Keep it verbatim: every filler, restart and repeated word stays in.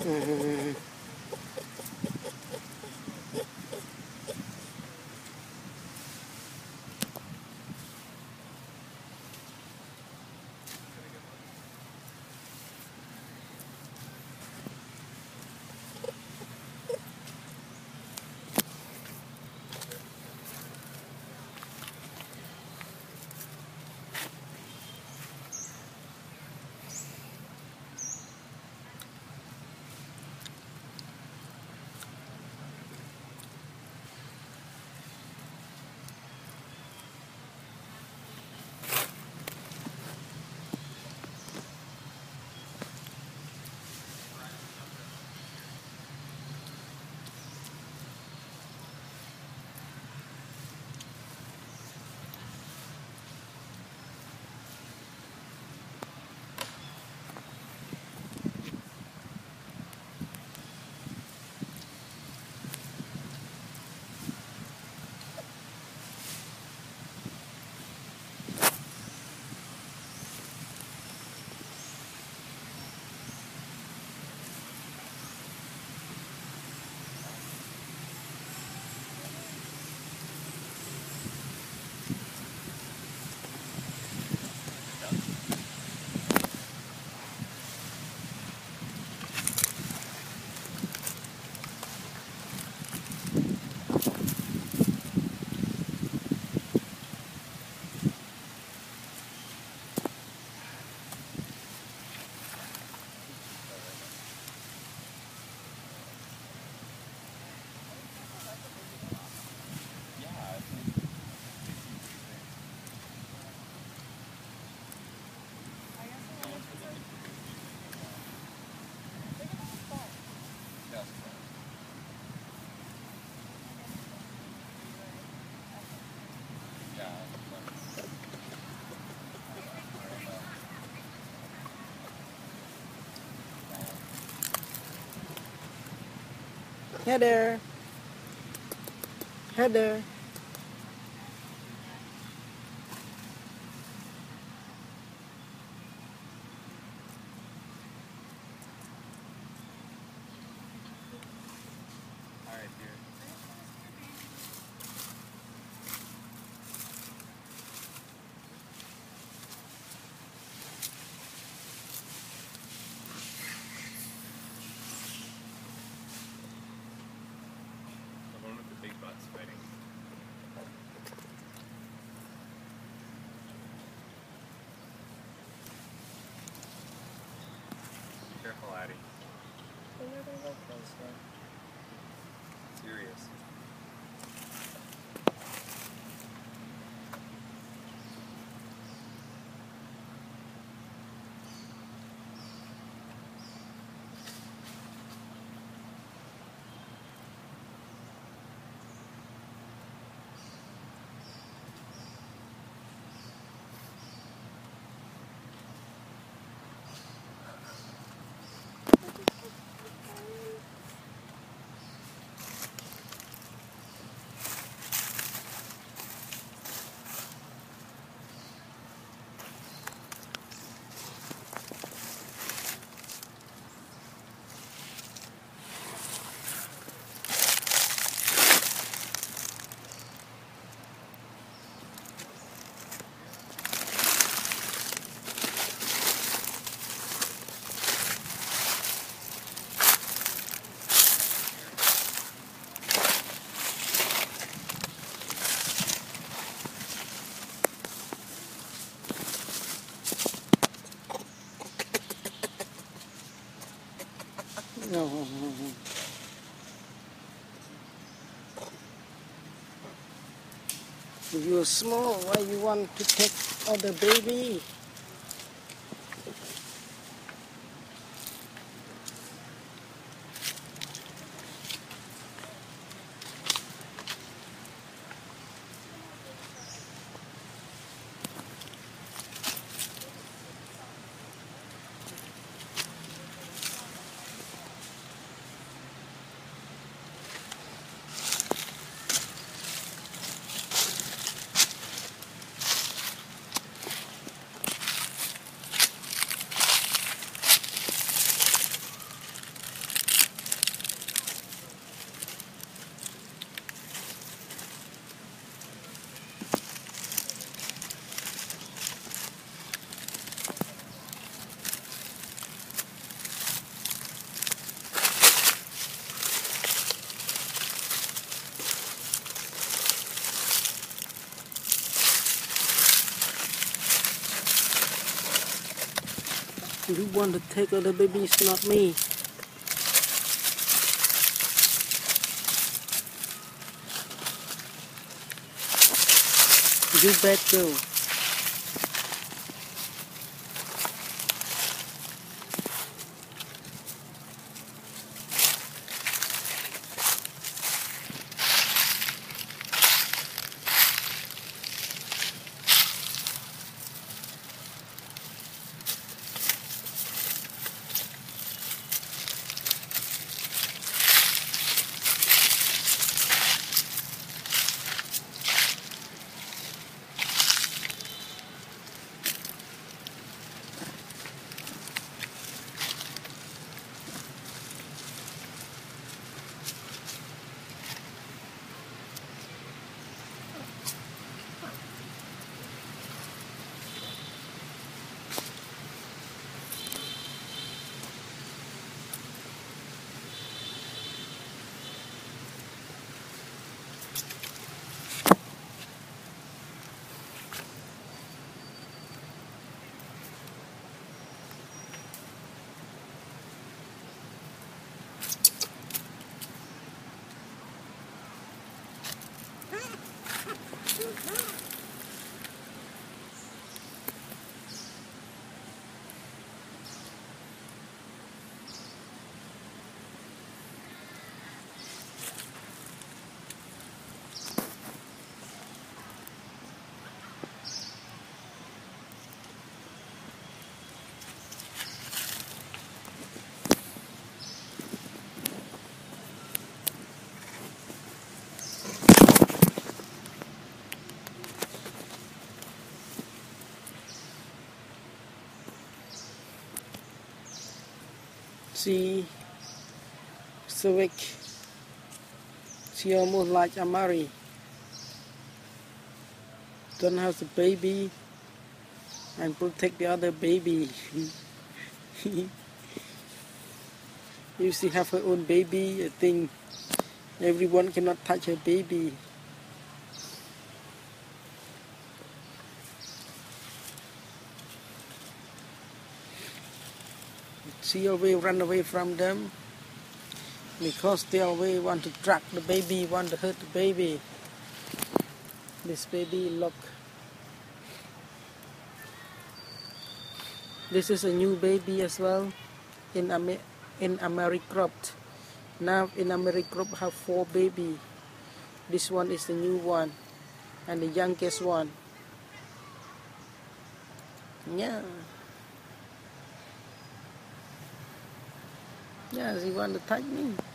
Mm-hmm. Heather, Heather. The one with the big butts fighting. Be careful, Addie. Serious. No. You're small. Why you want to take other baby? You want to take other babies, not me. You bad girl. She, Civic, she almost like Amari. Don't have the baby and protect the other baby. If she have her own baby, I think everyone cannot touch her baby. She always run away from them because they always want to track the baby, want to hurt the baby. This baby, look. This is a new baby as well in Amer in Americroft. Now in Americroft have four baby. This one is the new one and the youngest one. Yeah. Yeah, she want to touch me.